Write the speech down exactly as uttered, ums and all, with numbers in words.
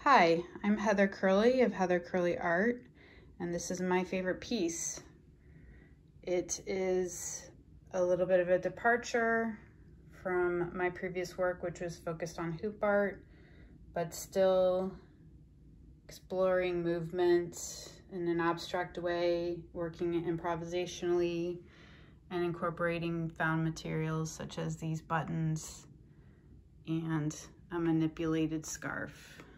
Hi, I'm Heather Kerley of Heather Kerley Art, and this is my favorite piece. It is a little bit of a departure from my previous work, which was focused on hoop art, but still exploring movement in an abstract way, working improvisationally, and incorporating found materials such as these buttons and a manipulated scarf.